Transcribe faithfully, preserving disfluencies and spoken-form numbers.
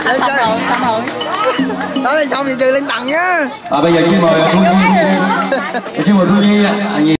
Lên chơi. Xong rồi. Đó lên xong thì trừ lên tầng nhá. À, bây giờ xin mời Thu Nhi. Xin mời Thu Nhi ạ.